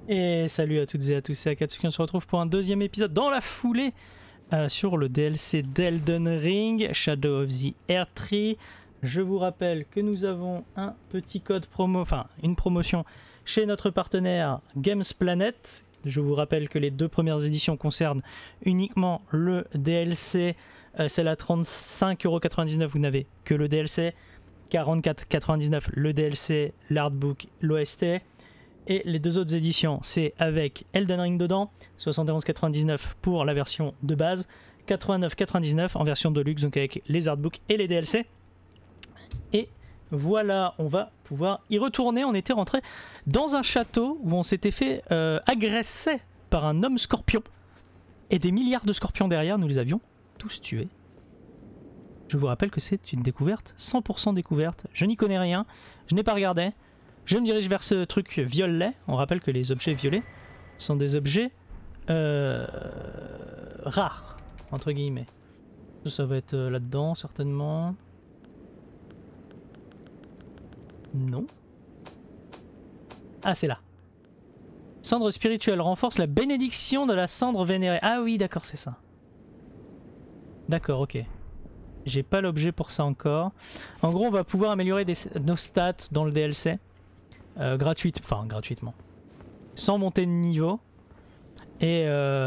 Et salut à toutes et à tous, c'est Akatsuki, on se retrouve pour un deuxième épisode dans la foulée sur le DLC d'Elden Ring, Shadow of the Erdtree. Je vous rappelle que nous avons un petit code promo, enfin une promotion chez notre partenaire Games Planet. Je vous rappelle que les deux premières éditions concernent uniquement le DLC, c'est à 35,99€, vous n'avez que le DLC, 44,99€ le DLC, l'artbook, l'OST. Et les deux autres éditions, c'est avec Elden Ring dedans, 71,99€ pour la version de base, 89,99€ en version de luxe, donc avec les artbooks et les DLC. Et voilà, on va pouvoir y retourner. On était rentré dans un château où on s'était fait agresser par un homme scorpion. Et des milliards de scorpions derrière, nous les avions tous tués. Je vous rappelle que c'est une découverte, 100% découverte. Je n'y connais rien, je n'ai pas regardé. Je me dirige vers ce truc violet. On rappelle que les objets violets sont des objets rares, entre guillemets. Ça va être là-dedans, certainement. Non. Ah, c'est là. Cendre spirituelle renforce la bénédiction de la cendre vénérée. Ah oui, d'accord, c'est ça. D'accord, ok. J'ai pas l'objet pour ça encore. En gros, on va pouvoir améliorer nos stats dans le DLC. Gratuitement. Sans monter de niveau. Et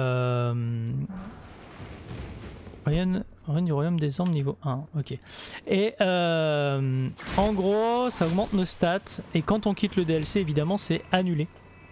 Rien du royaume des ombres niveau 1. Ok. Et en gros, ça augmente nos stats. Et quand on quitte le DLC, évidemment, c'est annulé.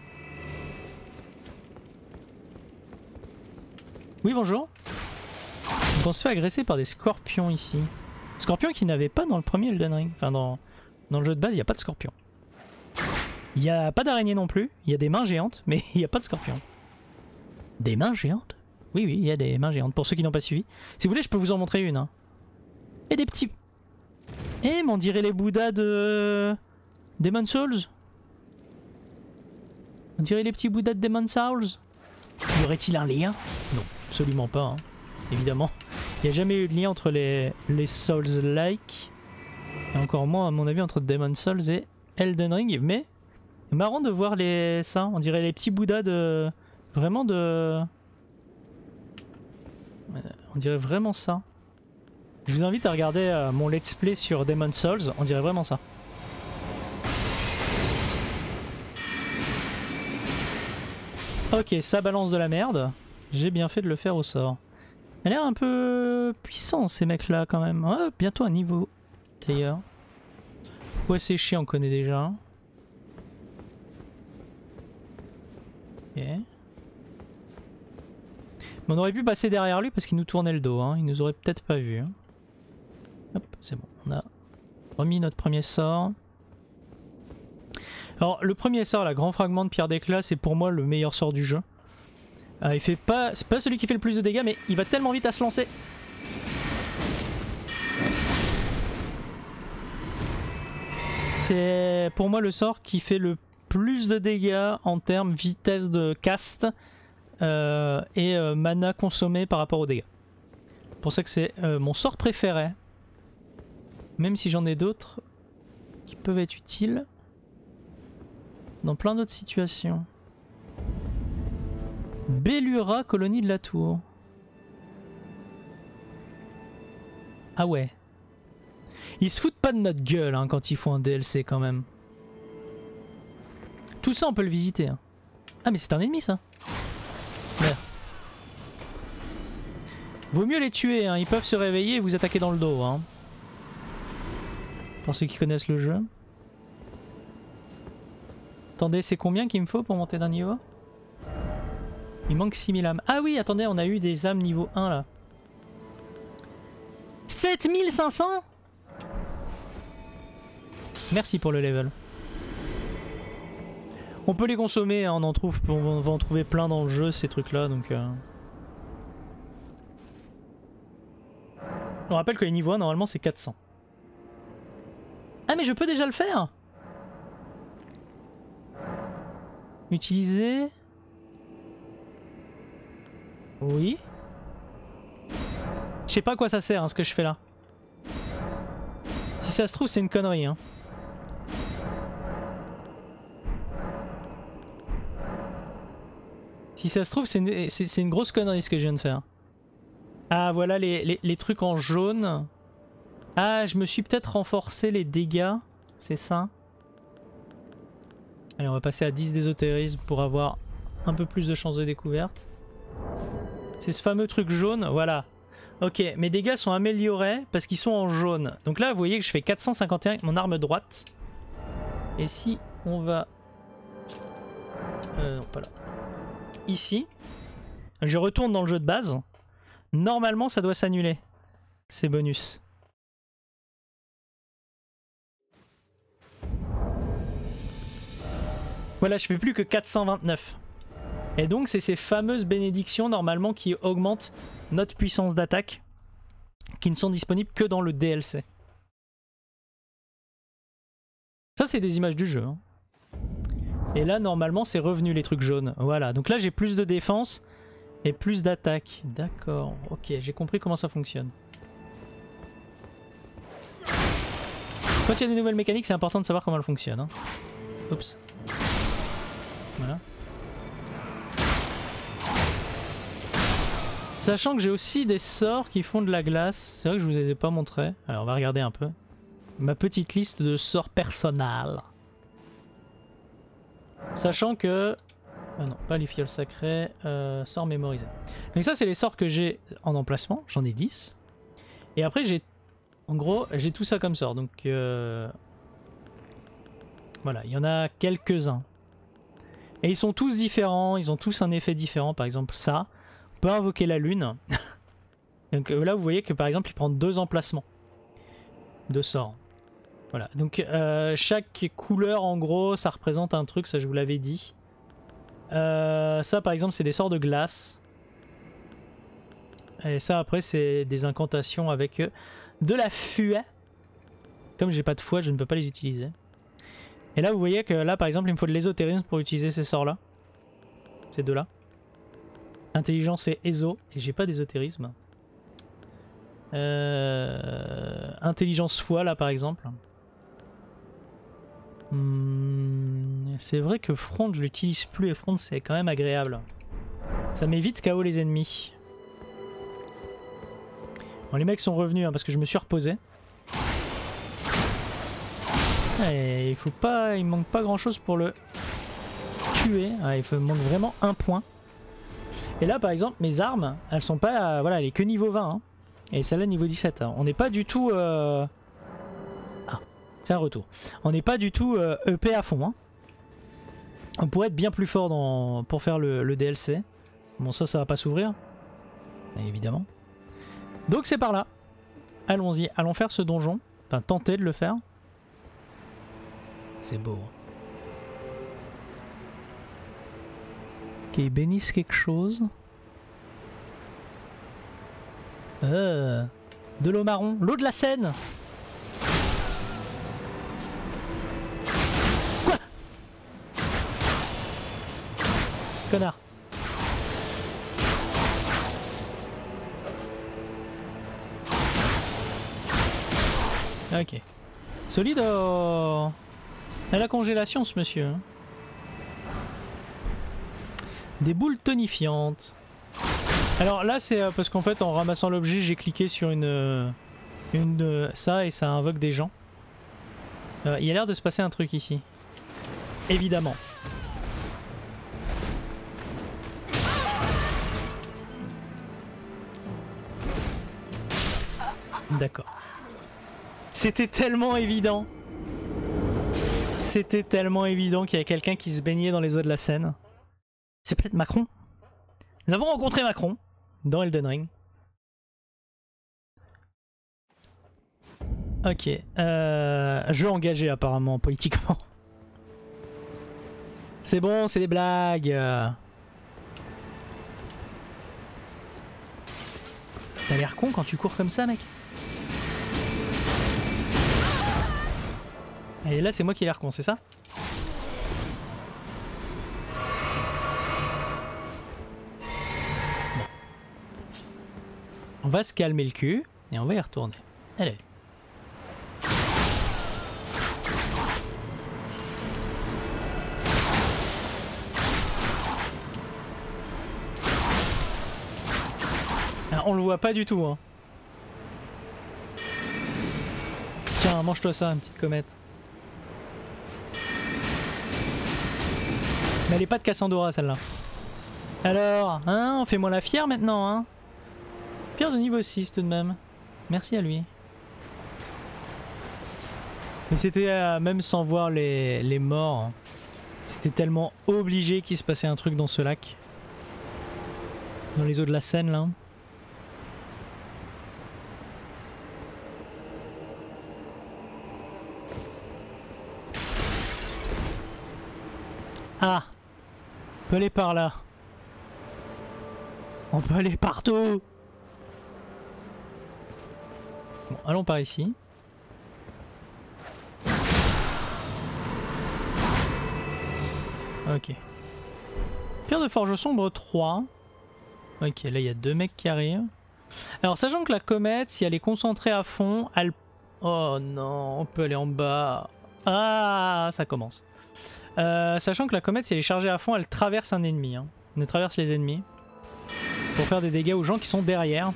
Oui, bonjour. Donc on se fait agresser par des scorpions ici. Scorpions qui n'avaient pas dans le premier Elden Ring. Enfin, dans le jeu de base, il n'y a pas de scorpions. Il n'y a pas d'araignée non plus. Il y a des mains géantes, mais il n'y a pas de scorpions. Des mains géantes? Oui, oui, il y a des mains géantes. Pour ceux qui n'ont pas suivi. Si vous voulez, je peux vous en montrer une. Hein. Et des petits... Eh, mais on dirait les Bouddhas de... Demon's Souls. On dirait les petits Bouddhas de Demon's Souls. Y aurait-il un lien? Non, absolument pas. Hein. Évidemment. Il n'y a jamais eu de lien entre les Souls-like. Et encore moins, à mon avis, entre Demon's Souls et Elden Ring. Mais... marrant de voir ça. On dirait les petits Bouddhas de... Vraiment de... On dirait vraiment ça. Je vous invite à regarder mon let's play sur Demon's Souls. On dirait vraiment ça. Ok, ça balance de la merde. J'ai bien fait de le faire au sort. Il a l'air un peu puissant ces mecs là quand même. Ouais, bientôt un niveau d'ailleurs. Ouais, séché on connaît déjà. Ok. On aurait pu passer derrière lui parce qu'il nous tournait le dos, hein. Il nous aurait peut-être pas vu. Hein. Hop, c'est bon, on a remis notre premier sort. Alors le premier sort, la grand fragment de pierre d'éclat, c'est pour moi le meilleur sort du jeu. Il fait pas, c'est pas celui qui fait le plus de dégâts, mais il va tellement vite à se lancer. C'est pour moi le sort qui fait le plus de dégâts en termes vitesse de cast. Et mana consommé par rapport aux dégâts. C'est pour ça que c'est mon sort préféré. Même si j'en ai d'autres qui peuvent être utiles dans plein d'autres situations. Bellura, colonie de la tour. Ah ouais. Ils se foutent pas de notre gueule hein, quand ils font un DLC quand même. Tout ça on peut le visiter. Hein. Ah mais c'est un ennemi ça. Merde. Vaut mieux les tuer, hein. Ils peuvent se réveiller et vous attaquer dans le dos. Hein. Pour ceux qui connaissent le jeu. Attendez, c'est combien qu'il me faut pour monter d'un niveau? Il manque 6000 âmes. Ah oui, attendez, on a eu des âmes niveau 1 là. 7500? Merci pour le level. On peut les consommer, hein, on va en trouver plein dans le jeu ces trucs là donc... On rappelle que les niveaux 1 normalement c'est 400. Ah mais je peux déjà le faire. Utiliser... Oui. Je sais pas à quoi ça sert hein, ce que je fais là. Si ça se trouve c'est une connerie hein. Si ça se trouve, c'est une grosse connerie ce que je viens de faire. Ah, voilà les trucs en jaune. Ah, je me suis peut-être renforcé les dégâts. C'est ça. Allez, on va passer à 10 d'ésotérisme pour avoir un peu plus de chances de découverte. C'est ce fameux truc jaune, voilà. Ok, mes dégâts sont améliorés parce qu'ils sont en jaune. Donc là, vous voyez que je fais 451 avec mon arme droite. Et si on va... non, pas là. Ici. Je retourne dans le jeu de base. Normalement, ça doit s'annuler. Ces bonus. Voilà, je fais plus que 429. Et donc, c'est ces fameuses bénédictions, normalement, qui augmentent notre puissance d'attaque, qui ne sont disponibles que dans le DLC. Ça, c'est des images du jeu. Hein. Et là, normalement, c'est revenu, les trucs jaunes. Voilà, donc là, j'ai plus de défense et plus d'attaque. D'accord, ok, j'ai compris comment ça fonctionne. Quand il y a des nouvelles mécaniques, c'est important de savoir comment elles fonctionnent. Hein. Oups. Voilà. Sachant que j'ai aussi des sorts qui font de la glace. C'est vrai que je vous les ai pas montrés. Alors on va regarder un peu. Ma petite liste de sorts personnels. Sachant que... Ah non, pas les fioles sacrées. Sorts mémorisés. Donc ça c'est les sorts que j'ai en emplacement. J'en ai 10. Et après j'ai... En gros, j'ai tout ça comme sort. Donc... Voilà, il y en a quelques-uns. Et ils sont tous différents. Ils ont tous un effet différent. Par exemple ça. On peut invoquer la lune. Donc là vous voyez que par exemple il prend 2 emplacements de sorts. Voilà, donc chaque couleur en gros ça représente un truc, ça je vous l'avais dit. Ça par exemple c'est des sorts de glace. Et ça après c'est des incantations avec de la fue. Comme j'ai pas de foi je ne peux pas les utiliser. Et là vous voyez que là par exemple il me faut de l'ésotérisme pour utiliser ces sorts là. Ces deux là. Intelligence et éso, et j'ai pas d'ésotérisme. Intelligence foi là par exemple. C'est vrai que front je l'utilise plus et front c'est quand même agréable. Ça m'évite KO les ennemis. Bon les mecs sont revenus hein, parce que je me suis reposé. Et il faut pas, il manque pas grand chose pour le tuer. Ah, il manque vraiment un point. Et là par exemple mes armes elles sont pas, voilà elle est que niveau 20 hein. Et celle-là niveau 17 hein. On n'est pas du tout ah c'est un retour, on n'est pas du tout EP à fond hein. On pourrait être bien plus fort pour faire le DLC. Bon ça va pas s'ouvrir évidemment. Donc c'est par là, allons-y, allons faire ce donjon, enfin tenter de le faire. C'est beau. Qu'ils bénissent quelque chose. De l'eau marron. L'eau de la Seine. Quoi? Connard. Ok. Solide à la congélation ce monsieur. Hein. Des boules tonifiantes. Alors là c'est parce qu'en fait en ramassant l'objet j'ai cliqué sur ça et ça invoque des gens. Il y a l'air de se passer un truc ici. Évidemment. D'accord. C'était tellement évident. C'était tellement évident qu'il y a quelqu'un qui se baignait dans les eaux de la Seine. C'est peut-être Macron. Nous avons rencontré Macron dans Elden Ring. Ok. Jeu engagé apparemment politiquement. C'est bon, c'est des blagues. T'as l'air con quand tu cours comme ça, mec. Et là, c'est moi qui ai l'air con, c'est ça? On va se calmer le cul et on va y retourner. Allez. Ah, on le voit pas du tout. Hein. Tiens, mange-toi ça, une petite comète. Mais elle est pas de Cassandora celle-là. Alors, hein, on fait moins la fière maintenant, hein. Pierre de niveau 6 tout de même. Merci à lui. Mais c'était même sans voir les morts. C'était tellement obligé qu'il se passait un truc dans ce lac. Dans les eaux de la Seine là. Ah! On peut aller par là. On peut aller partout! Bon, allons par ici. Ok. Pierre de forge sombre 3. Ok, là il y a 2 mecs qui arrivent. Alors sachant que la comète, si elle est concentrée à fond, elle... Oh non, on peut aller en bas. Ah, ça commence. Sachant que la comète, si elle est chargée à fond, elle traverse un ennemi. Hein. Elle traverse les ennemis. Pour faire des dégâts aux gens qui sont derrière.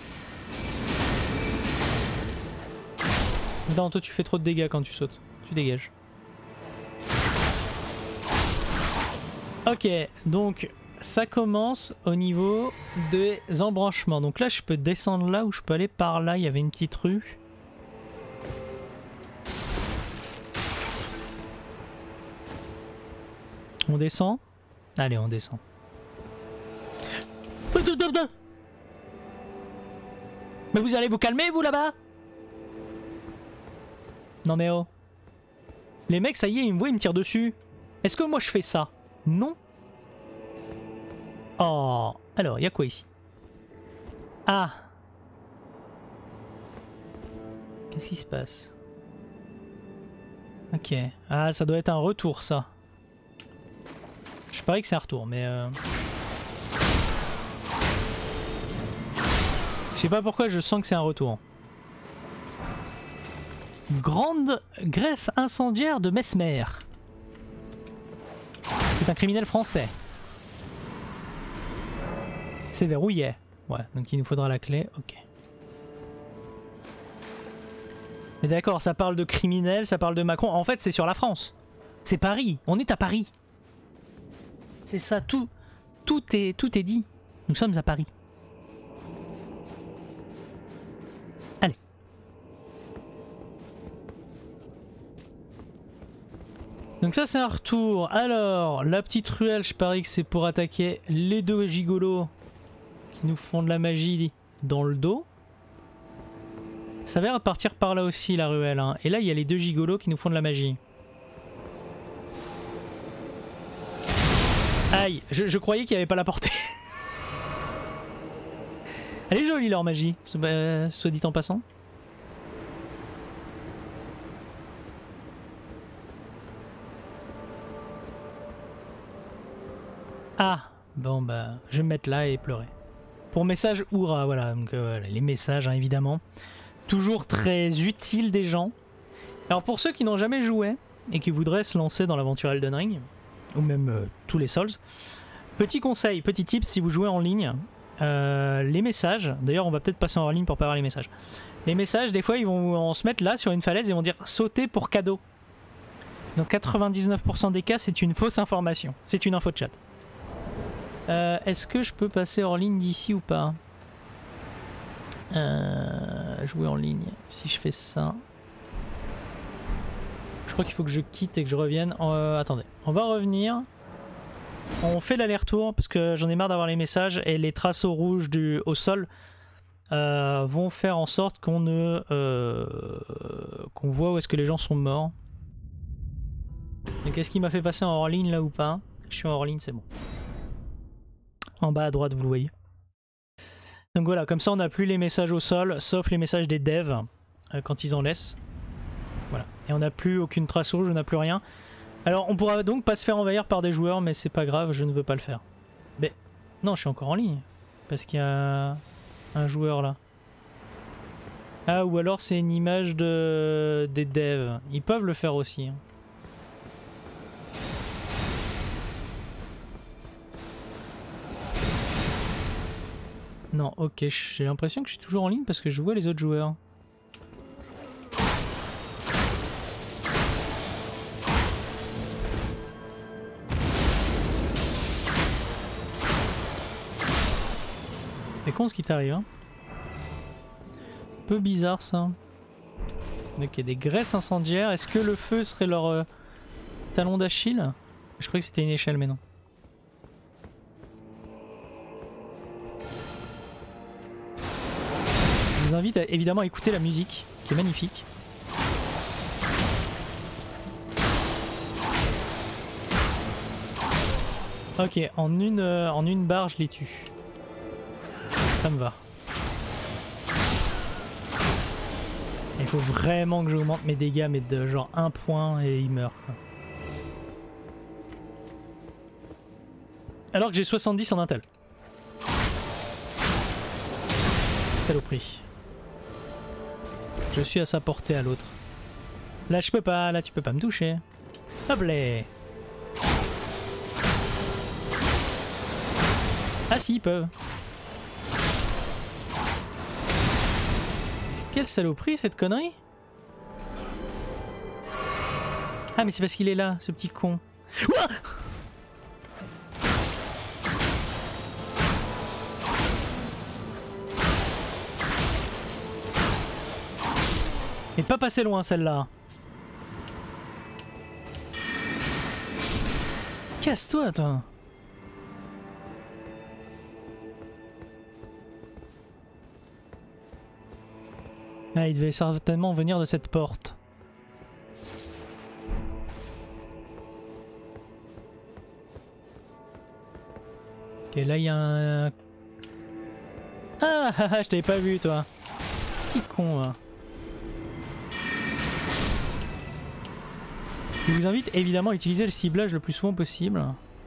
Non, toi tu fais trop de dégâts quand tu sautes. Tu dégages. Ok, donc ça commence au niveau des embranchements. Donc là je peux descendre là ou je peux aller par là. Il y avait une petite rue. On descend? Allez, on descend. Mais vous allez vous calmer vous là-bas? Non mais oh. Les mecs ça y est ils me voient ils me tirent dessus. Est-ce que moi je fais ça? Non. Oh. Alors il y a quoi ici? Ah. Qu'est-ce qui se passe? Ok. Ah ça doit être un retour ça. Je parie que c'est un retour mais... Je sais pas pourquoi je sens que c'est un retour. Grande graisse incendiaire de Mesmer. C'est un criminel français. C'est verrouillé. Ouais, donc il nous faudra la clé. Ok. Mais d'accord, ça parle de criminel, ça parle de Macron. En fait, c'est sur la France. C'est Paris. On est à Paris. C'est ça, tout est dit. Nous sommes à Paris. Allez. Donc ça c'est un retour. Alors, la petite ruelle, je parie que c'est pour attaquer les 2 gigolos qui nous font de la magie dans le dos. Ça va partir par là aussi la ruelle. Hein. Et là il y a les 2 gigolos qui nous font de la magie. Aïe, je croyais qu'il n'y avait pas la portée. Elle est jolie leur magie, soit dit en passant. Ah, bon bah, je vais me mettre là et pleurer. Pour message Oura, voilà, donc les messages hein, évidemment. Toujours très utiles des gens. Alors pour ceux qui n'ont jamais joué et qui voudraient se lancer dans l'aventure Elden Ring, ou même tous les Souls, petit conseil, petit tip si vous jouez en ligne, les messages, d'ailleurs on va peut-être passer en ligne pour pas voir les messages. Les messages, des fois ils vont se mettre là sur une falaise et vont dire sauter pour cadeau. Donc 99% des cas c'est une fausse information, c'est une info de chat. Est-ce que je peux passer hors ligne d'ici ou pas? Jouer en ligne, si je fais ça... Je crois qu'il faut que je quitte et que je revienne. Attendez, on va revenir. On fait l'aller-retour parce que j'en ai marre d'avoir les messages et les traceaux rouges au sol vont faire en sorte qu'on qu'on voit où est-ce que les gens sont morts. Donc est-ce qu'il m'a fait passer en hors ligne là ou pas? Je suis en hors ligne, c'est bon. En bas à droite, vous le voyez. Donc voilà, comme ça on n'a plus les messages au sol, sauf les messages des devs quand ils en laissent. Voilà. Et on n'a plus aucune trace rouge, on n'a plus rien. Alors on pourra donc pas se faire envahir par des joueurs, mais c'est pas grave, je ne veux pas le faire. Mais non, je suis encore en ligne. Parce qu'il y a un joueur là. Ah, ou alors c'est une image des devs. Ils peuvent le faire aussi. Non, ok, j'ai l'impression que je suis toujours en ligne parce que je vois les autres joueurs. C'est con ce qui t'arrive, hein. Un peu bizarre ça. Ok, des graisses incendiaires. Est-ce que le feu serait leur talon d'Achille? Je croyais que c'était une échelle, mais non. Je vous invite à, évidemment à écouter la musique, qui est magnifique. Ok, en une barre, je les tue. Ça me va. Il faut vraiment que j'augmente mes dégâts, mais de genre 1 point et il meurt. Alors que j'ai 70 en intel. Saloperie. Je suis à sa portée à l'autre. Là je peux pas, là tu peux pas me toucher. Hop là. Ah si, ils peuvent. Quelle saloperie cette connerie. Ah mais c'est parce qu'il est là, ce petit con. Ouah, mais pas passé loin celle-là. Casse-toi toi. Ah, il devait certainement venir de cette porte. Ok, là il y a un... Ah, je t'avais pas vu toi. Petit con. Hein. Je vous invite évidemment à utiliser le ciblage le plus souvent possible.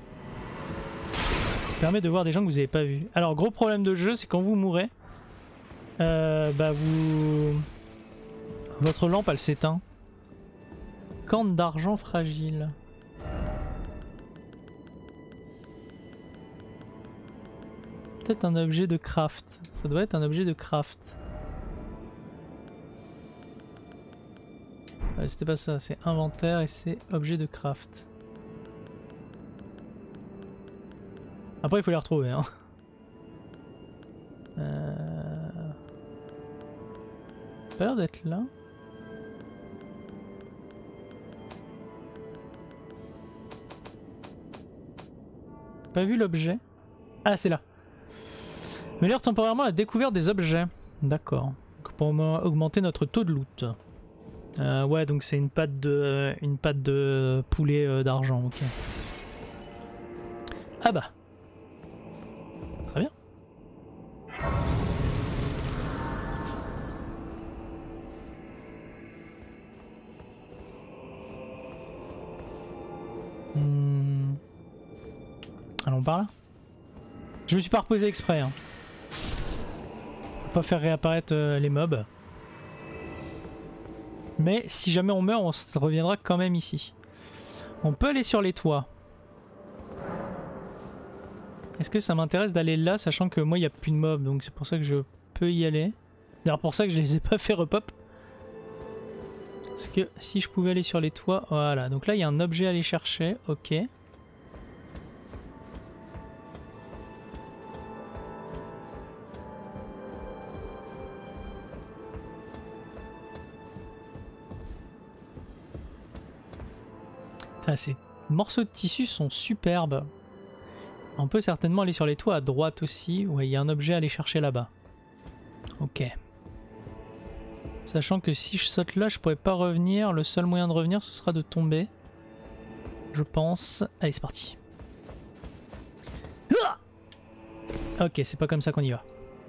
Ça permet de voir des gens que vous n'avez pas vus. Alors gros problème de jeu, c'est quand vous mourrez, votre lampe elle s'éteint. Corne d'argent fragile. Peut-être un objet de craft. Ça doit être un objet de craft. C'était pas ça, c'est inventaire et c'est objet de craft. Après il faut les retrouver hein. Pas l'air d'être là. Pas vu l'objet. Ah c'est là. Améliore temporairement la découverte des objets. D'accord. Pour augmenter notre taux de loot. Ouais donc c'est une patte de poulet d'argent, ok. Ah bah. Très bien. Allons par là. Je me suis pas reposé exprès. Hein. Faut pas faire réapparaître les mobs. Mais si jamais on meurt, on reviendra quand même ici. On peut aller sur les toits. Est-ce que ça m'intéresse d'aller là, sachant que moi il n'y a plus de mobs, donc c'est pour ça que je peux y aller. D'ailleurs pour ça que je les ai pas fait repop. Parce que si je pouvais aller sur les toits, voilà. Donc là il y a un objet à aller chercher, ok. Ah, ces morceaux de tissu sont superbes. On peut certainement aller sur les toits à droite aussi. Ouais, il y a un objet à aller chercher là-bas. Ok. Sachant que si je saute là, je pourrais pas revenir. Le seul moyen de revenir, ce sera de tomber. Je pense. Allez, c'est parti. Ah, ok, c'est pas comme ça qu'on y va.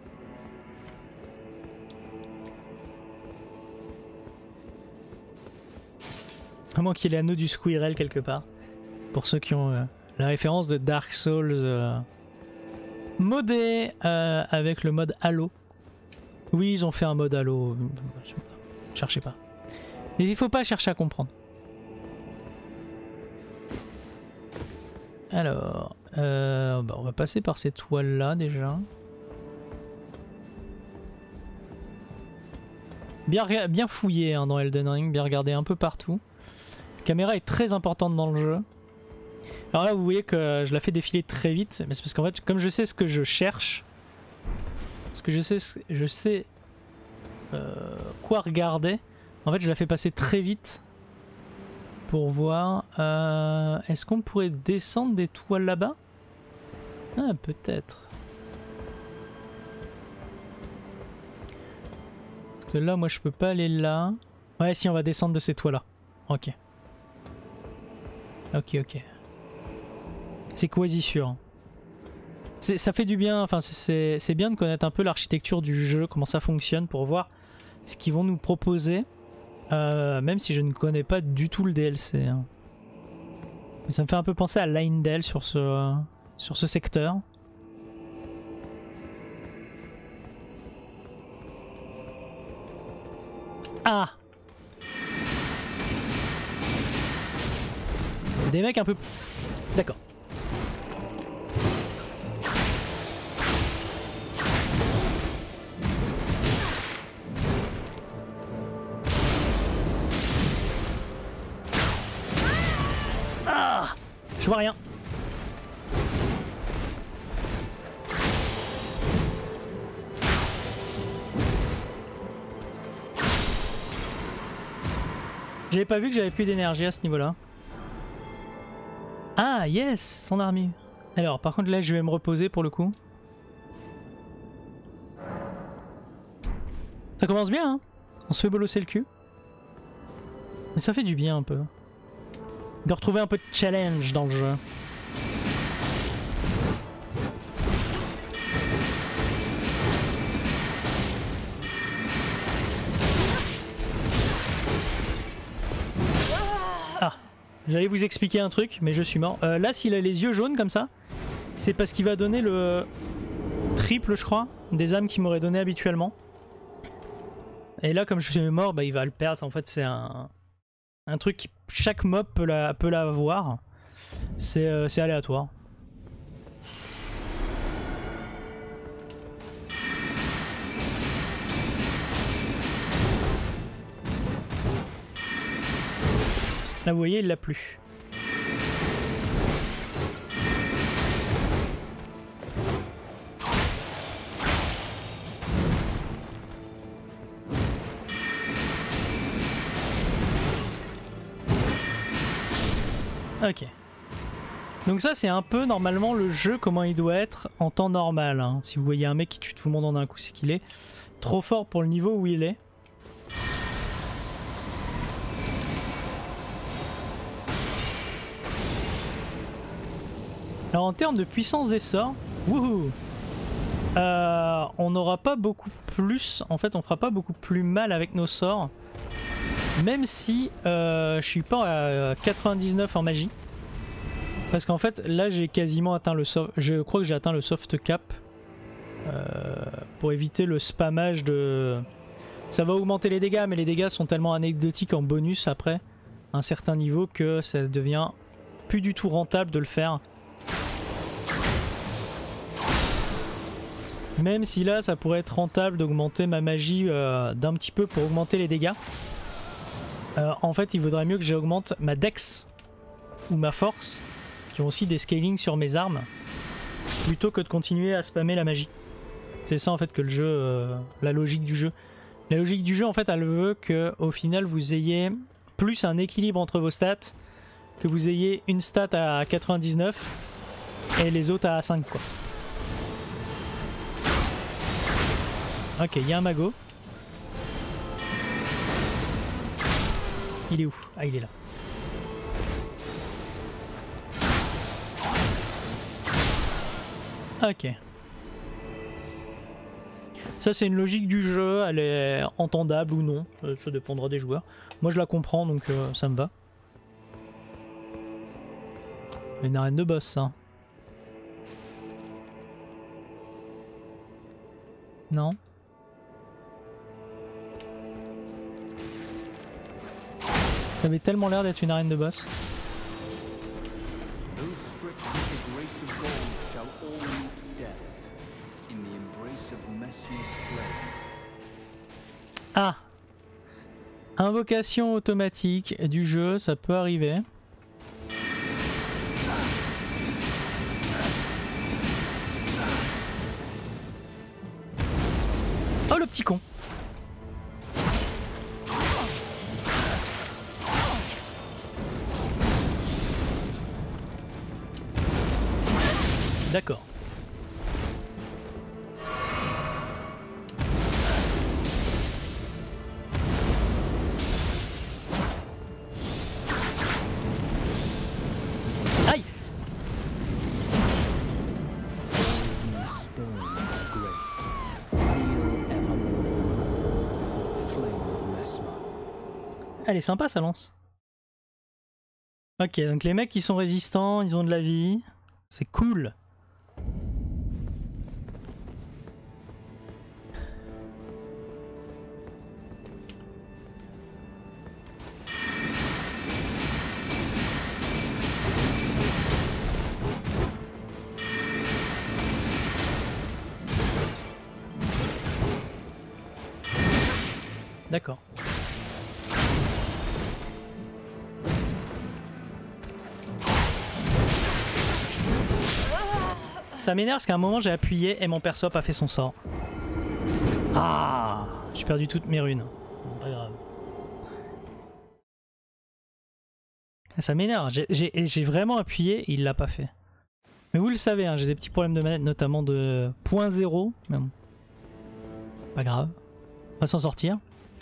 À moins qu'il y ait l'anneau du Squirrel quelque part. Pour ceux qui ont la référence de Dark Souls modé avec le mode Halo. Oui, ils ont fait un mode Halo. Cherchez pas. Et il faut pas chercher à comprendre. Alors, on va passer par ces toiles là déjà. bien fouillé hein, dans Elden Ring, bien regardé un peu partout. La caméra est très importante dans le jeu. Alors là vous voyez que je la fais défiler très vite, mais c'est parce qu'en fait comme je sais ce que je cherche, parce que je sais quoi regarder, en fait je la fais passer très vite pour voir. Est-ce qu'on pourrait descendre des toiles là-bas? Ah peut-être. Parce que là moi je peux pas aller là. Ouais si on va descendre de ces toits là. Ok. Ok. C'est quasi sûr. Ça fait du bien, enfin c'est bien de connaître un peu l'architecture du jeu, comment ça fonctionne pour voir ce qu'ils vont nous proposer. Même si je ne connais pas du tout le DLC. Hein. Mais ça me fait un peu penser à Leyndell sur ce secteur. Ah! Des mecs un peu... D'accord. Ah! Je vois rien. J'avais pas vu que j'avais plus d'énergie à ce niveau-là. Ah yes, son armure. Alors par contre là je vais me reposer pour le coup. Ça commence bien hein. On se fait bolosser le cul. Mais ça fait du bien un peu. De retrouver un peu de challenge dans le jeu. Ah, j'allais vous expliquer un truc, mais je suis mort. Là, s'il a les yeux jaunes comme ça, c'est parce qu'il va donner le triple, je crois, des âmes qu'il m'aurait donné habituellement. Et là, comme je suis mort, bah, il va le perdre. En fait, c'est un truc qui chaque mob peut l'avoir. C'est aléatoire. Là, vous voyez, il l'a plus. Ok. Donc ça c'est un peu normalement le jeu comment il doit être en temps normal. Hein. Si vous voyez un mec qui tue tout le monde en un coup, c'est qu'il est trop fort pour le niveau où il est. Alors en termes de puissance des sorts, wouhou, on n'aura pas beaucoup plus, en fait on fera pas beaucoup plus mal avec nos sorts. Même si je suis pas à 99 en magie. Parce qu'en fait là j'ai quasiment atteint le soft, je crois que j'ai atteint le soft cap. Pour éviter le spammage de... Ça va augmenter les dégâts mais les dégâts sont tellement anecdotiques en bonus après un certain niveau que ça devient plus du tout rentable de le faire. Même si là ça pourrait être rentable d'augmenter ma magie d'un petit peu pour augmenter les dégâts. En fait il vaudrait mieux que j'augmente ma dex ou ma force qui ont aussi des scaling sur mes armes plutôt que de continuer à spammer la magie. C'est ça en fait que le jeu, la logique du jeu. La logique du jeu en fait elle veut que au final vous ayez plus un équilibre entre vos stats, que vous ayez une stat à 99 et les autres à 5 quoi. Ok, il y a un mago. Il est où? Ah, il est là. Ok. Ça c'est une logique du jeu, elle est entendable ou non, ça dépendra des joueurs. Moi je la comprends donc ça me va. Une arène de boss ça. Non. Ça avait tellement l'air d'être une arène de boss. Ah, Invocation automatique du jeu, ça peut arriver. Oh le petit con! D'accord. Aïe! Elle est sympa sa lance. Ok, donc les mecs qui sont résistants, ils ont de la vie. C'est cool. D'accord. Ça m'énerve parce qu'à un moment j'ai appuyé et mon perso a pas fait son sort. Ah, j'ai perdu toutes mes runes. Pas grave. Ça m'énerve, j'ai vraiment appuyé et il l'a pas fait. Mais vous le savez, hein, j'ai des petits problèmes de manette, notamment de 0.0. Mais bon. Pas grave. On va s'en sortir.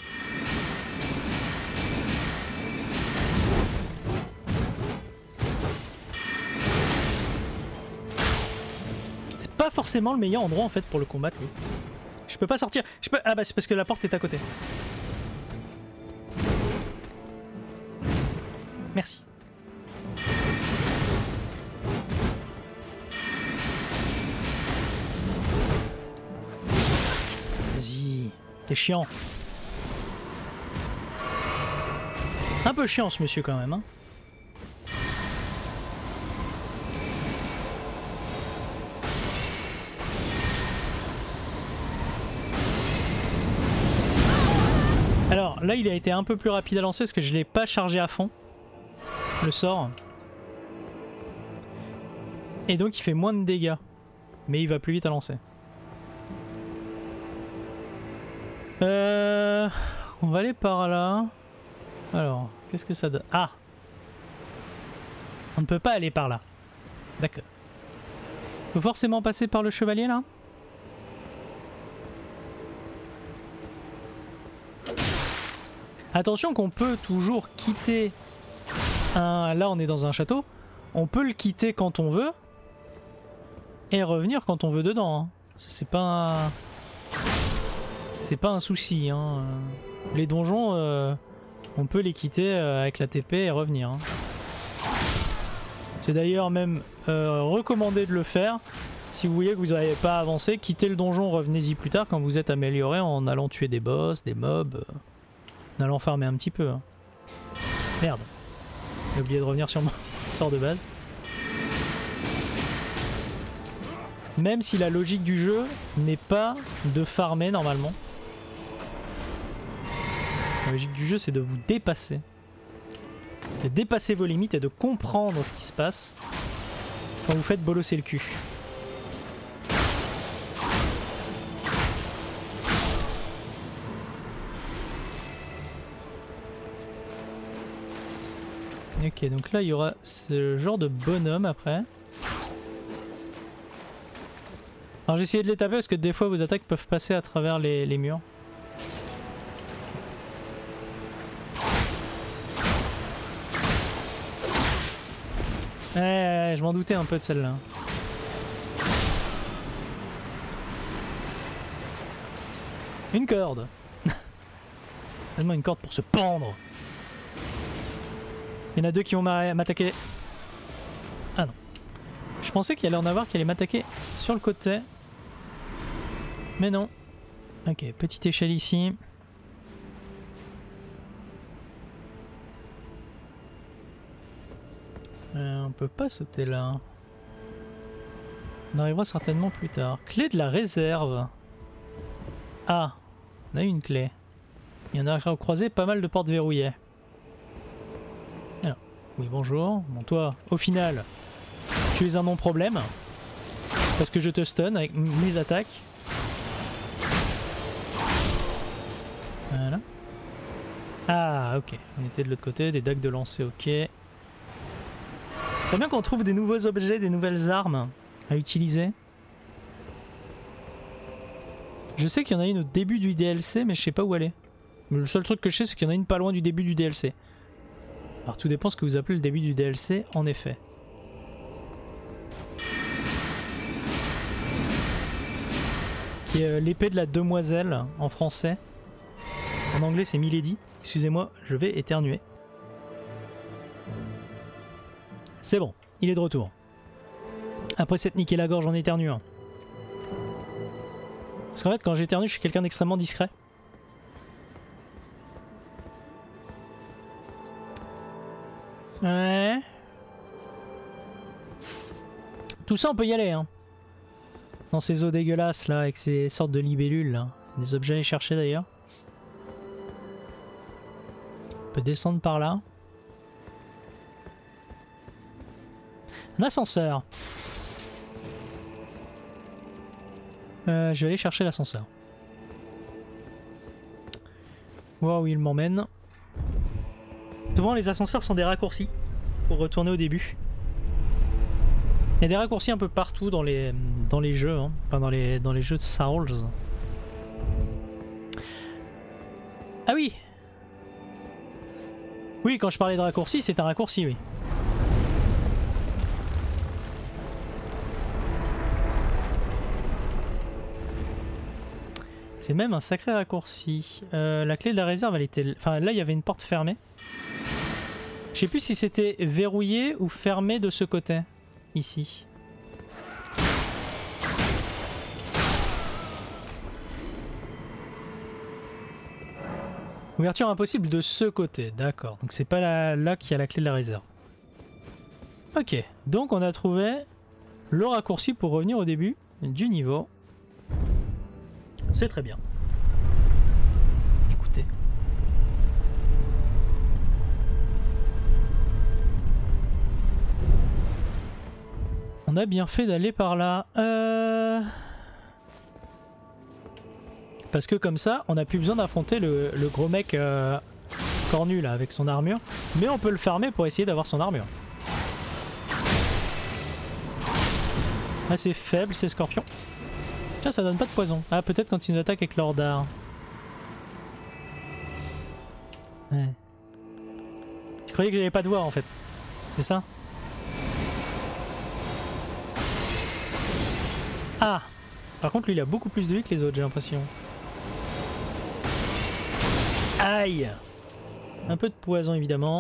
C'est pas forcément le meilleur endroit en fait pour le combattre lui. Je peux pas sortir. Je peux... Ah bah c'est parce que la porte est à côté. Merci. Vas-y, t'es chiant. Un peu chiant ce monsieur quand même, hein. Alors là il a été un peu plus rapide à lancer parce que je l'ai pas chargé à fond. Le sort. Et donc il fait moins de dégâts. Mais il va plus vite à lancer. On va aller par là. Alors, qu'est-ce que ça donne? Ah! On ne peut pas aller par là. D'accord. Faut forcément passer par le chevalier là? Attention qu'on peut toujours quitter un... Là on est dans un château. On peut le quitter quand on veut. Et revenir quand on veut dedans. Hein. C'est pas un... C'est pas un souci. Hein. Les donjons, on peut les quitter avec la TP et revenir. Hein. C'est d'ailleurs même recommandé de le faire. Si vous voyez que vous n'avez pas avancé, quittez le donjon, revenez-y plus tard quand vous êtes amélioré en allant tuer des boss, des mobs. En allant farmer un petit peu. Hein. Merde. J'ai oublié de revenir sur mon sort de base. Même si la logique du jeu n'est pas de farmer normalement. La logique du jeu c'est de vous dépasser. De dépasser vos limites et de comprendre ce qui se passe quand vous faites bolosser le cul. Ok, donc là il y aura ce genre de bonhomme après. Alors j'ai essayé de les taper parce que des fois vos attaques peuvent passer à travers les murs. Ouais, je m'en doutais un peu de celle-là. Une corde. Donne-moi une corde pour se pendre. Il y en a deux qui vont m'attaquer. Ah non. Je pensais qu'il allait en avoir qui allait m'attaquer sur le côté. Mais non. Ok, petite échelle ici. On peut pas sauter là. On arrivera certainement plus tard. Clé de la réserve. Ah, on a une clé. Il y en a croisé pas mal de portes verrouillées. Alors, oui bonjour. Bon toi, au final, tu es un non-problème. Parce que je te stun avec mes attaques. Voilà. Ah ok, on était de l'autre côté, des dagues de lancer, ok. C'est bien qu'on trouve des nouveaux objets, des nouvelles armes à utiliser. Je sais qu'il y en a une au début du DLC, mais je sais pas où elle est. Le seul truc que je sais, c'est qu'il y en a une pas loin du début du DLC. Alors tout dépend ce que vous appelez le début du DLC, en effet. Qui est l'épée de la demoiselle en français. En anglais c'est Milady. Excusez-moi, je vais éternuer. C'est bon, il est de retour. Après s'être niqué la gorge en éternuant. Parce qu'en fait quand j'éternue je suis quelqu'un d'extrêmement discret. Ouais. Tout ça on peut y aller hein. Dans ces eaux dégueulasses là avec ces sortes de libellules là. Des objets à aller chercher d'ailleurs. On peut descendre par là. Un ascenseur. Je vais aller chercher l'ascenseur. Voir où il m'emmène. Souvent les ascenseurs sont des raccourcis pour retourner au début. Il y a des raccourcis un peu partout dans les jeux, hein. Enfin dans les jeux de Souls. Ah oui. Oui, quand je parlais de raccourci, c'est un raccourci, oui. C'est même un sacré raccourci. La clé de la réserve, elle était... Enfin, là, il y avait une porte fermée. Je sais plus si c'était verrouillé ou fermé de ce côté. Ici. Ouverture impossible de ce côté, d'accord. Donc c'est pas là qu'il y a la clé de la réserve. Ok, donc on a trouvé le raccourci pour revenir au début du niveau. C'est très bien. Écoutez. On a bien fait d'aller par là. Parce que comme ça, on n'a plus besoin d'affronter le gros mec cornu là avec son armure. Mais on peut le farmer pour essayer d'avoir son armure. Ah, c'est faible ces scorpions. Tiens, ça donne pas de poison. Ah, peut-être quand il nous attaque avec l'or d'art. Ouais. Je croyais que j'avais pas de voix en fait. C'est ça? Ah! Par contre, lui, il a beaucoup plus de vie que les autres, j'ai l'impression. Aïe! Un peu de poison, évidemment.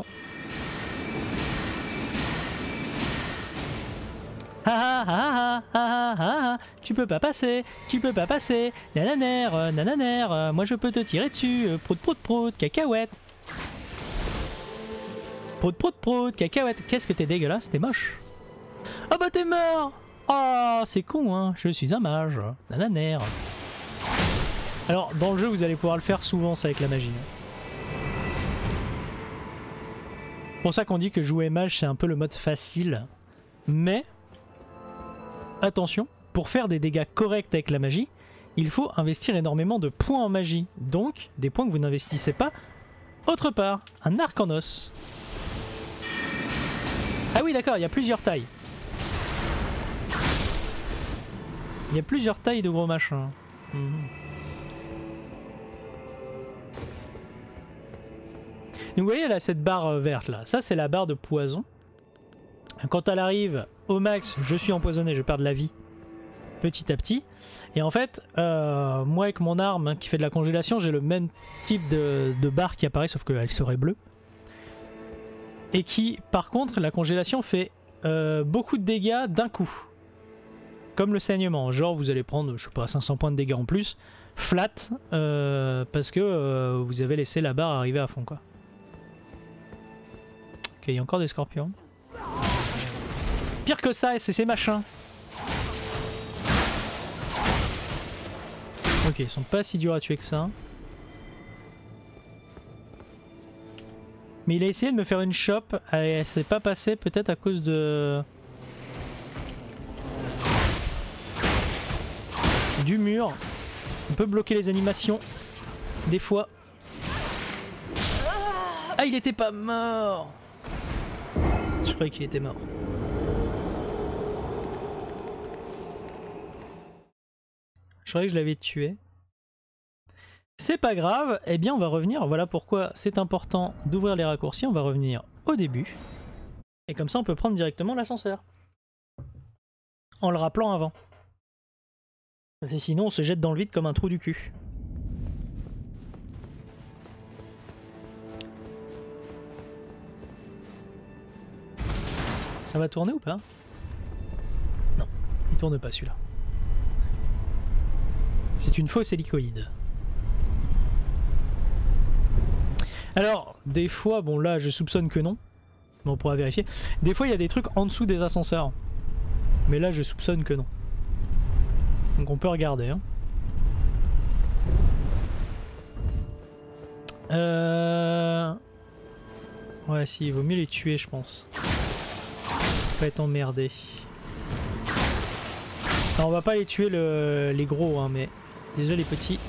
Ah ah ah ah ah ah! Tu peux pas passer! Tu peux pas passer! Nananer! Nananer! Moi, je peux te tirer dessus! Prout prout prout! Cacahuète! Prout prout prout! Cacahuète! Qu'est-ce que t'es dégueulasse! T'es moche! Oh bah t'es mort! Oh, c'est con, hein, je suis un mage. Nananer. Alors, dans le jeu, vous allez pouvoir le faire souvent, ça, avec la magie. C'est pour ça qu'on dit que jouer mage, c'est un peu le mode facile. Mais, attention, pour faire des dégâts corrects avec la magie, il faut investir énormément de points en magie. Donc, des points que vous n'investissez pas autre part. Un arc en os. Ah oui, d'accord, il y a plusieurs tailles. Il y a plusieurs tailles de gros machins. Donc vous voyez là cette barre verte là, ça c'est la barre de poison. Quand elle arrive au max, je suis empoisonné, je perds de la vie petit à petit. Et en fait, moi avec mon arme qui fait de la congélation, j'ai le même type de barre qui apparaît, sauf qu'elle serait bleue. Et qui, par contre, la congélation fait beaucoup de dégâts d'un coup. Comme le saignement, genre vous allez prendre, je sais pas, 500 points de dégâts en plus, flat, parce que vous avez laissé la barre arriver à fond, quoi. Ok, il y a encore des scorpions. Pire que ça, c'est ces machins. Ok, ils sont pas si durs à tuer que ça. Mais il a essayé de me faire une chope, elle s'est pas passée peut-être à cause de... du mur. On peut bloquer les animations, des fois. Ah, il était pas mort! Je croyais qu'il était mort. Je croyais que je l'avais tué. C'est pas grave, eh bien on va revenir, voilà pourquoi c'est important d'ouvrir les raccourcis, on va revenir au début. Et comme ça on peut prendre directement l'ascenseur. En le rappelant avant. Parce que sinon on se jette dans le vide comme un trou du cul. Ça va tourner ou pas? Non, il tourne pas celui-là. C'est une fausse hélicoïde. Alors, des fois, bon là je soupçonne que non, mais on pourra vérifier. Des fois il y a des trucs en dessous des ascenseurs. Mais là je soupçonne que non. Donc on peut regarder. Hein. Ouais si, il vaut mieux les tuer je pense. Faut pas être emmerdé. Alors, on va pas les tuer les gros, hein, mais déjà les petits.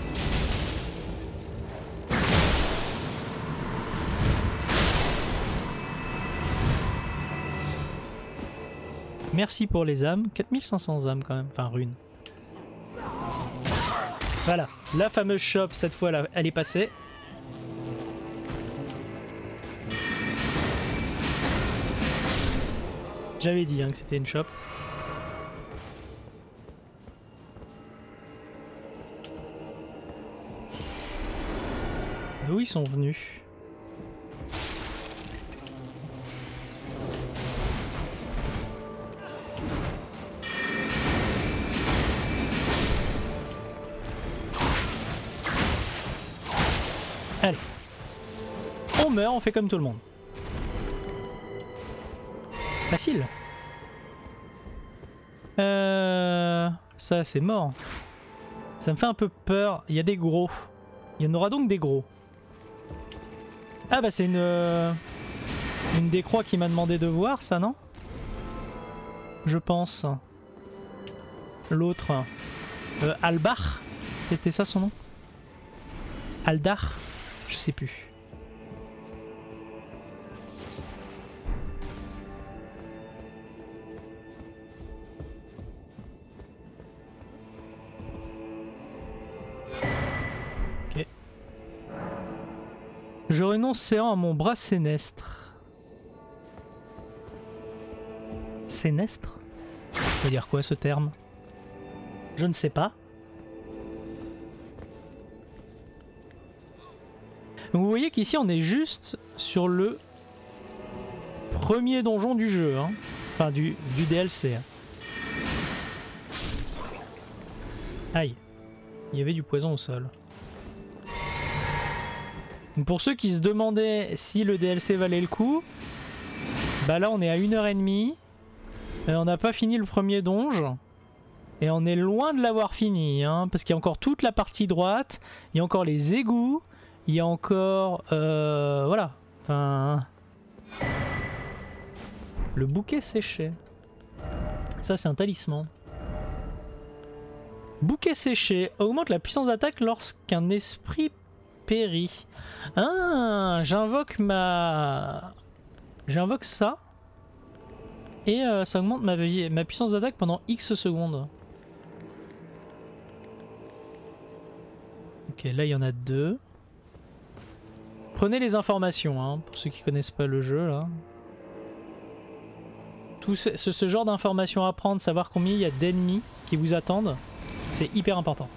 Merci pour les âmes. 4500 âmes quand même. Enfin, runes. Voilà. La fameuse shop, cette fois, elle est passée. J'avais dit hein, que c'était une shop. D'où ils sont venus? Allez. On meurt, on fait comme tout le monde. Facile. Ça c'est mort. Ça me fait un peu peur. Il y a des gros. Il y en aura donc des gros. Ah bah c'est une décroix qui m'a demandé de voir ça, non? Je pense. L'autre. Albar. C'était ça son nom? Aldar? Je sais plus. Ok. Je renonce séant à mon bras sénestre. Sénestre? Ça veut dire quoi ce terme? Je ne sais pas. Donc vous voyez qu'ici on est juste sur le premier donjon du jeu, hein. Enfin du DLC. Aïe, il y avait du poison au sol. Donc pour ceux qui se demandaient si le DLC valait le coup, bah là on est à 1h30, et on n'a pas fini le premier donjon. Et on est loin de l'avoir fini, hein, parce qu'il y a encore toute la partie droite, il y a encore les égouts. Il y a encore... voilà. Enfin... Le bouquet séché. Ça, c'est un talisman. Bouquet séché. Augmente la puissance d'attaque lorsqu'un esprit périt. Ah, j'invoque ma... J'invoque ça. Et ça augmente ma puissance d'attaque pendant X secondes. Ok, là, il y en a 2. Prenez les informations, hein, pour ceux qui connaissent pas le jeu là. Tout ce genre d'informations à prendre, savoir combien il y a d'ennemis qui vous attendent, c'est hyper important.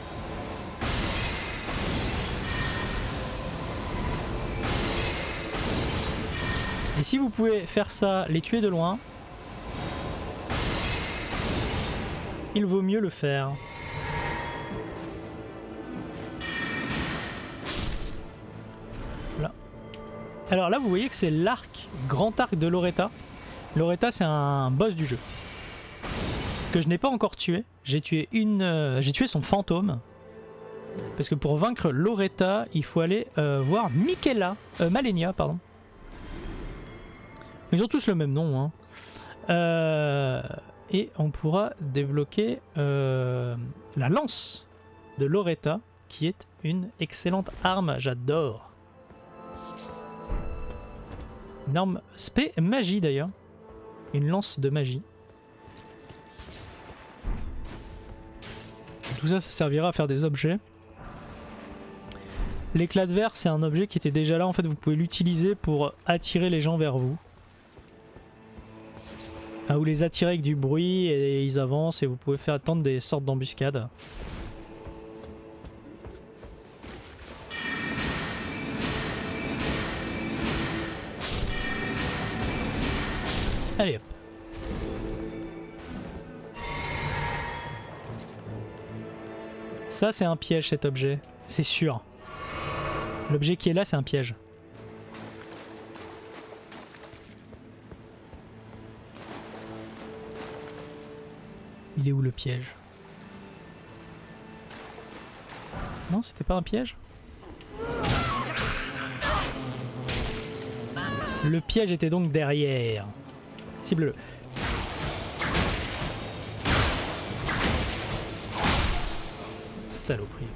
Et si vous pouvez faire ça, les tuer de loin, il vaut mieux le faire. Alors là vous voyez que c'est l'arc, grand arc de Loretta. Loretta c'est un boss du jeu. Que je n'ai pas encore tué. J'ai tué son fantôme. Parce que pour vaincre Loretta, il faut aller voir Malenia, pardon. Ils ont tous le même nom. Hein. Et on pourra débloquer la lance de Loretta, qui est une excellente arme, j'adore. Une arme spé magie d'ailleurs. Une lance de magie. Tout ça, ça servira à faire des objets. L'éclat de verre, c'est un objet qui était déjà là. En fait, vous pouvez l'utiliser pour attirer les gens vers vous. Ah, vous les attirez avec du bruit et ils avancent et vous pouvez faire attendre des sortes d'embuscades. Allez hop. Ça c'est un piège cet objet, c'est sûr. L'objet qui est là c'est un piège. Il est où le piège? Non, c'était pas un piège? Le piège était donc derrière. Cible-le. Saloperie.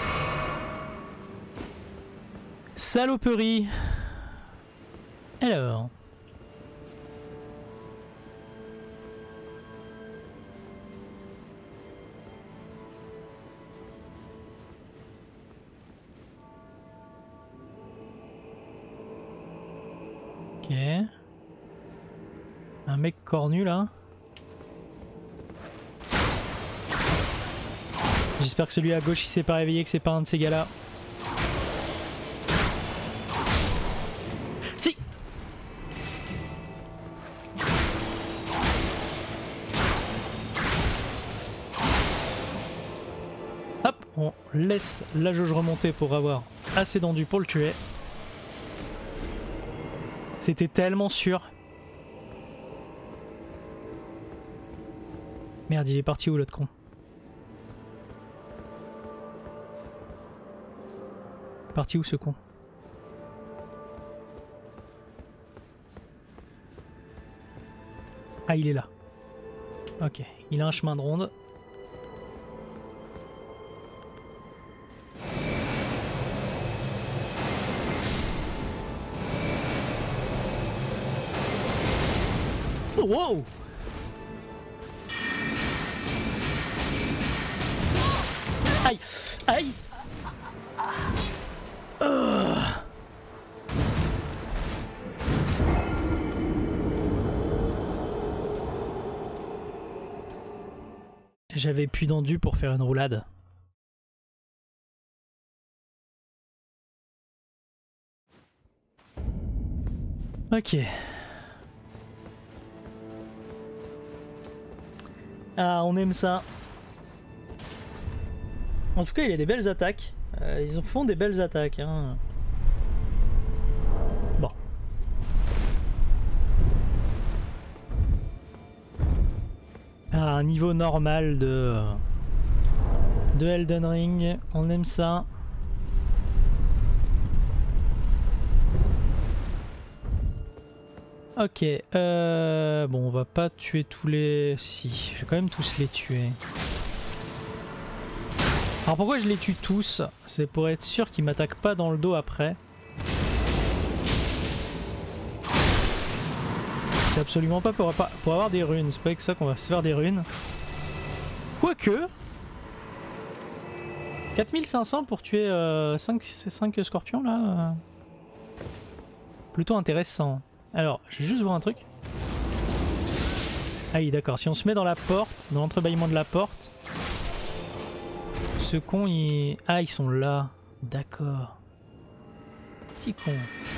Saloperie. Alors. Ok. Un mec cornu là. J'espère que celui à gauche il s'est pas réveillé, que c'est pas un de ces gars là. Si. Hop, on laisse la jauge remonter pour avoir assez d'endu pour le tuer. C'était tellement sûr. Merde, il est parti où l'autre con? Parti où ce con? Ah, il est là. Ok, il a un chemin de ronde. Oh, wow! Aïe! Aïe! J'avais plus d'endu pour faire une roulade. Ok. Ah, on aime ça. En tout cas, il y a des belles attaques. Ils font des belles attaques. Hein. Bon. À un niveau normal de Elden Ring, on aime ça. Ok, bon, on va pas tuer tous les... Si, je vais quand même tous les tuer. Alors pourquoi je les tue tous? C'est pour être sûr qu'ils m'attaquent pas dans le dos après. C'est absolument pas pour avoir des runes, c'est pas avec ça qu'on va se faire des runes. Quoique... 4500 pour tuer 5 scorpions là. Plutôt intéressant. Alors, je vais juste voir un truc. Ah oui, d'accord. Si on se met dans la porte, dans l'entrebâillement de la porte, ce con, il... Ah, ils sont là. D'accord. Petit con.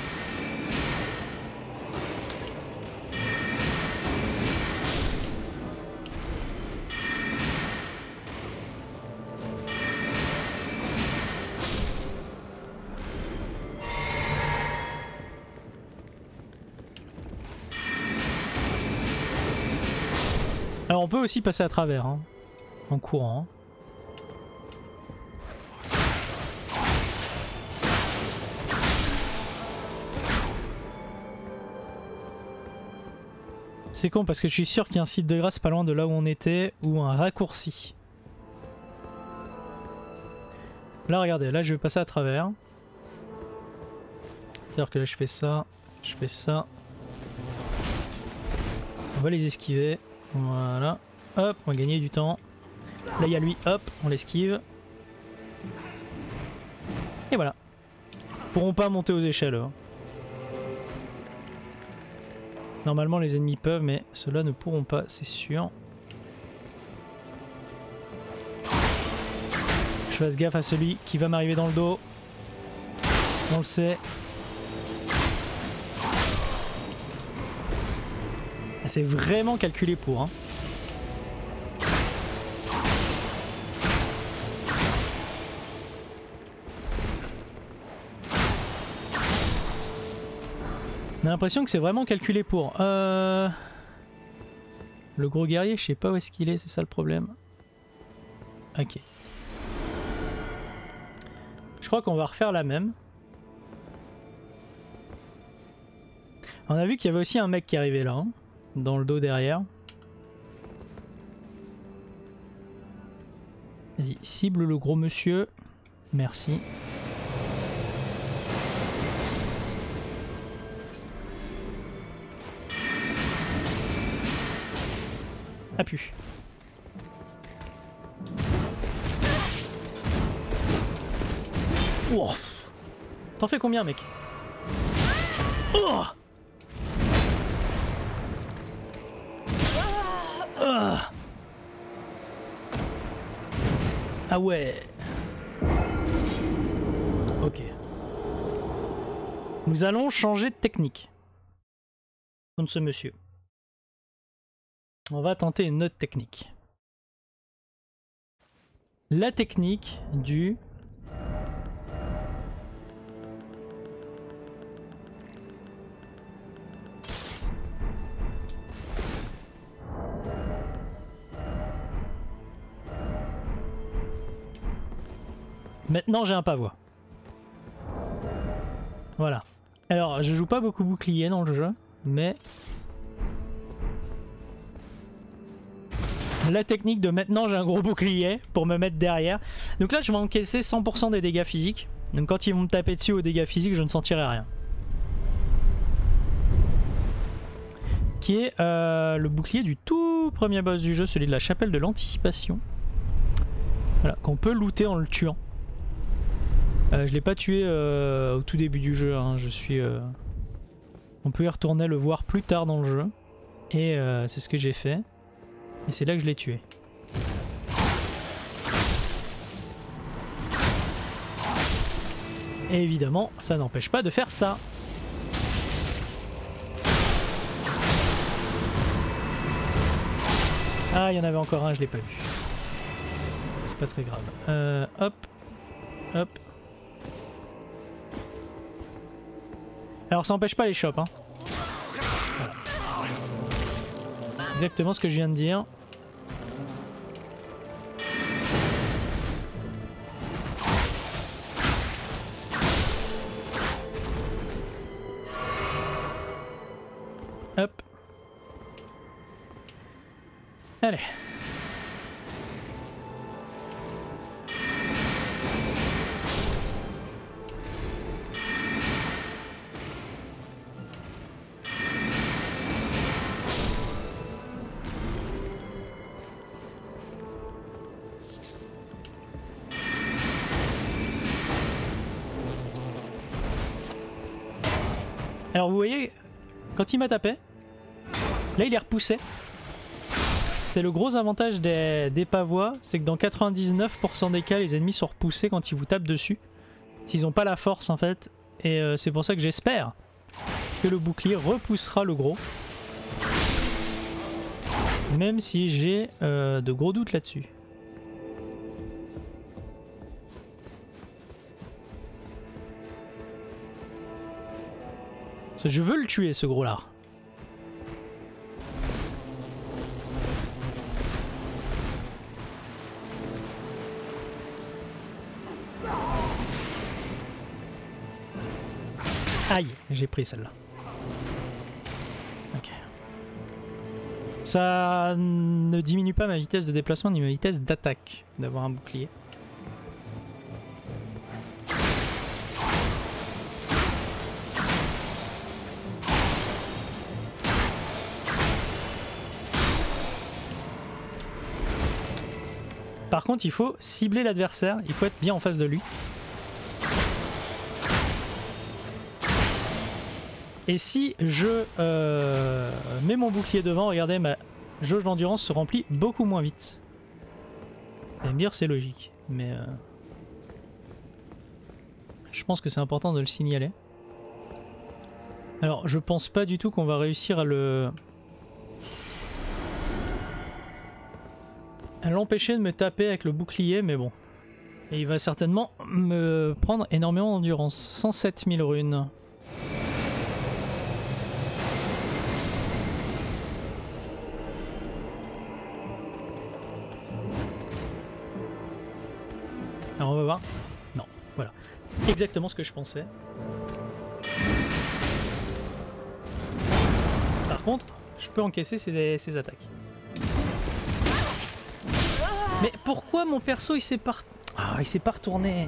Alors on peut aussi passer à travers, hein, en courant. C'est con parce que je suis sûr qu'il y a un site de grâce pas loin de là où on était, ou un raccourci. Là regardez, là je vais passer à travers. C'est-à-dire que là je fais ça, je fais ça. On va les esquiver. Voilà. Hop, on va gagner du temps. Là il y a lui, hop, on l'esquive. Et voilà. Ils pourront pas monter aux échelles. Hein. Normalement les ennemis peuvent, mais ceux-là ne pourront pas, c'est sûr. Je fasse gaffe à celui qui va m'arriver dans le dos. On le sait. C'est vraiment calculé pour. Hein. On a l'impression que c'est vraiment calculé pour. Le gros guerrier, je sais pas où est-ce qu'il est, c'est ça le problème. Ok. Je crois qu'on va refaire la même. On a vu qu'il y avait aussi un mec qui arrivait là, hein, dans le dos derrière. Vas-y, cible le gros monsieur. Merci. Appuie. Oh. T'en fais combien, mec? Oh. Ah ouais. Ok. Nous allons changer de technique contre ce monsieur. On va tenter une autre technique. La technique du... Maintenant j'ai un pavois. Voilà. Alors je joue pas beaucoup bouclier dans le jeu, mais... La technique de maintenant j'ai un gros bouclier pour me mettre derrière. Donc là je vais encaisser 100% des dégâts physiques. Donc quand ils vont me taper dessus aux dégâts physiques je ne sentirai rien. Qui est le bouclier du tout premier boss du jeu, celui de la chapelle de l'anticipation. Voilà, qu'on peut looter en le tuant. Je l'ai pas tué au tout début du jeu, hein. Je suis... On peut y retourner le voir plus tard dans le jeu. Et c'est ce que j'ai fait. Et c'est là que je l'ai tué. Et évidemment, ça n'empêche pas de faire ça. Ah, il y en avait encore un, je l'ai pas vu. C'est pas très grave. Hop. Hop. Alors ça n'empêche pas les chops, hein. Voilà. Exactement ce que je viens de dire. Hop. Allez. Alors vous voyez, quand il m'a tapé, là il est repoussé. C'est le gros avantage des pavois, c'est que dans 99% des cas, les ennemis sont repoussés quand ils vous tapent dessus. S'ils n'ont pas la force en fait. Et c'est pour ça que j'espère que le bouclier repoussera le gros. Même si j'ai de gros doutes là-dessus. Je veux le tuer ce gros là. Aïe, j'ai pris celle-là. Ok. Ça ne diminue pas ma vitesse de déplacement ni ma vitesse d'attaque d'avoir un bouclier. Par contre, il faut cibler l'adversaire, il faut être bien en face de lui. Et si je mets mon bouclier devant, regardez, ma jauge d'endurance se remplit beaucoup moins vite. Vous allez me dire, c'est logique, mais je pense que c'est important de le signaler. Alors, je pense pas du tout qu'on va réussir à l'empêcher de me taper avec le bouclier, mais bon. Et il va certainement me prendre énormément d'endurance. 107 000 runes. Alors on va voir. Non, voilà. Exactement ce que je pensais. Par contre, je peux encaisser ces attaques. Mais pourquoi mon perso il s'est pas... Ah, il s'est pas retourné.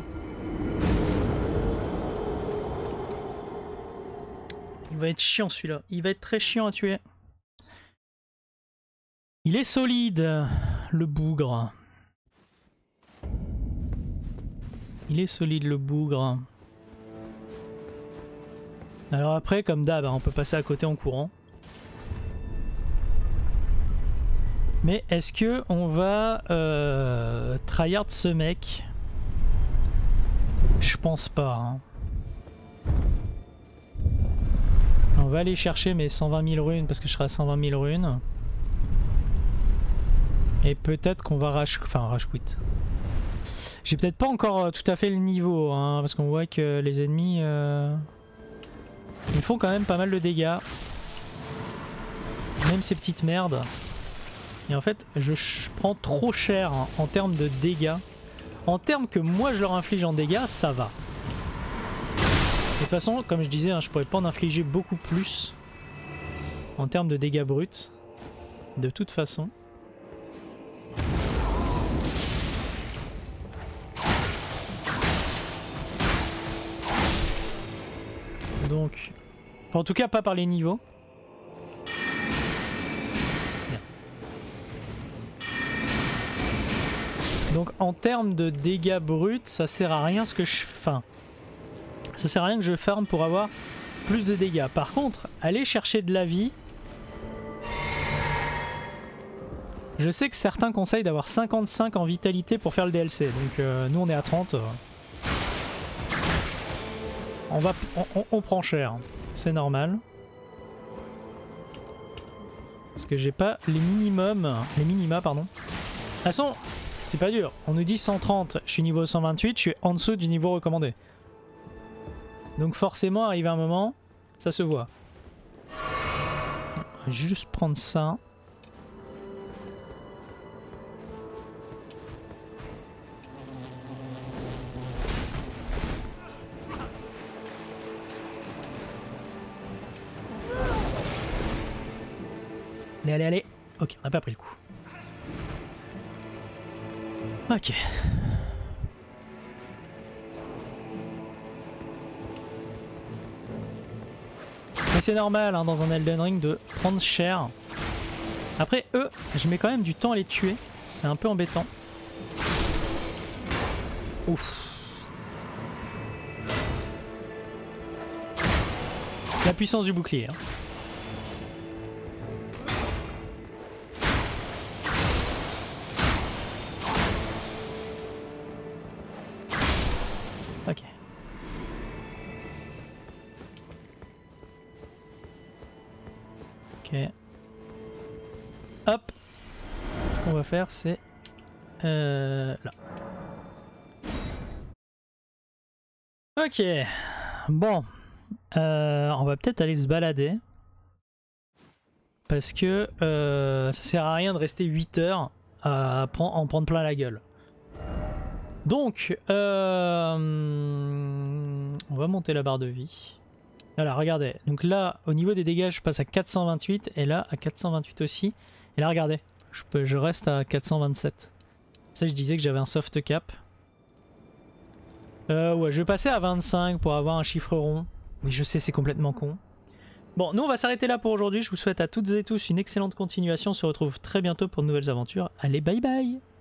Il va être chiant celui-là. Il va être très chiant à tuer. Il est solide, le bougre. Il est solide, le bougre. Alors après, comme d'hab, on peut passer à côté en courant. Mais est-ce que on va tryhard ce mec? Je pense pas. Hein. On va aller chercher mes 120 000 runes parce que je serai à 120 000 runes. Et peut-être qu'on va rage quit. J'ai peut-être pas encore tout à fait le niveau, hein, parce qu'on voit que les ennemis ils font quand même pas mal de dégâts. Même ces petites merdes. Et en fait, je prends trop cher hein, en termes de dégâts. En termes que moi je leur inflige en dégâts, ça va. De toute façon, comme je disais, hein, je pourrais pas en infliger beaucoup plus en termes de dégâts bruts. De toute façon. Donc, en tout cas pas par les niveaux. Donc en termes de dégâts bruts, ça sert à rien ce que je... Enfin, ça sert à rien que je farme pour avoir plus de dégâts. Par contre, aller chercher de la vie... Je sais que certains conseillent d'avoir 55 en vitalité pour faire le DLC. Donc nous on est à 30. On prend cher. C'est normal. Parce que j'ai pas les minima, pardon. De toute façon... C'est pas dur, on nous dit 130, je suis niveau 128, je suis en dessous du niveau recommandé. Donc forcément, arrivé à un moment, ça se voit. Je vais juste prendre ça. Allez. Ok, on n'a pas pris le coup. Ok. Mais c'est normal hein, dans un Elden Ring de prendre cher. Après eux, je mets quand même du temps à les tuer. C'est un peu embêtant. Ouf. La puissance du bouclier. Hein. Ok. Ok. Hop. Ce qu'on va faire, c'est là. Ok. Bon. On va peut-être aller se balader. Parce que ça sert à rien de rester 8 heures à en prendre plein la gueule. Donc, on va monter la barre de vie. Voilà, regardez. Donc là, au niveau des dégâts, je passe à 428 et là à 428 aussi. Et là, regardez, je reste à 427. Ça, je disais que j'avais un soft cap. Ouais, je vais passer à 25 pour avoir un chiffre rond. Mais je sais, c'est complètement con. Bon, nous, on va s'arrêter là pour aujourd'hui. Je vous souhaite à toutes et tous une excellente continuation. On se retrouve très bientôt pour de nouvelles aventures. Allez, bye bye!